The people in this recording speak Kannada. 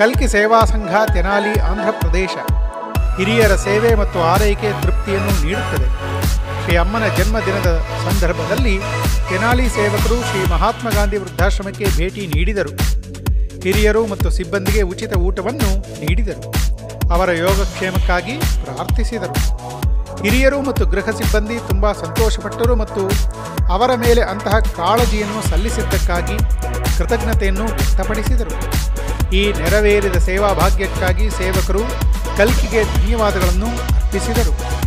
ಕಲ್ಕಿ ಸೇವಾ ಸಂಘ ತೆನಾಲಿ ಆಂಧ್ರ ಪ್ರದೇಶ ಹಿರಿಯರ ಸೇವೆ ಮತ್ತು ಆರೈಕೆ ತೃಪ್ತಿಯನ್ನು ನೀಡುತ್ತದೆ. ಶ್ರೀ ಅಮ್ಮನ ಜನ್ಮದಿನದ ಸಂದರ್ಭದಲ್ಲಿ ತೆನಾಲಿ ಸೇವಕರು ಶ್ರೀ ಮಹಾತ್ಮ ಗಾಂಧಿ ವೃದ್ಧಾಶ್ರಮಕ್ಕೆ ಭೇಟಿ ನೀಡಿದರು. ಹಿರಿಯರು ಮತ್ತು ಸಿಬ್ಬಂದಿಗೆ ಉಚಿತ ಊಟವನ್ನು ನೀಡಿದರು. ಅವರ ಯೋಗಕ್ಷೇಮಕ್ಕಾಗಿ ಪ್ರಾರ್ಥಿಸಿದರು. ಹಿರಿಯರು ಮತ್ತು ಗೃಹ ಸಿಬ್ಬಂದಿ ತುಂಬ ಸಂತೋಷಪಟ್ಟರು ಮತ್ತು ಅವರ ಮೇಲೆ ಅಂತಹ ಕಾಳಜಿಯನ್ನು ಸಲ್ಲಿಸಿದ್ದಕ್ಕಾಗಿ ಕೃತಜ್ಞತೆಯನ್ನು ವ್ಯಕ್ತಪಡಿಸಿದರು. ಈ ನೆರವೇರಿದ ಸೇವಾ ಭಾಗ್ಯಕ್ಕಾಗಿ ಸೇವಕರು ಕಲ್ಕಿಗೆ ಧನ್ಯವಾದಗಳನ್ನು ಅರ್ಪಿಸಿದರು.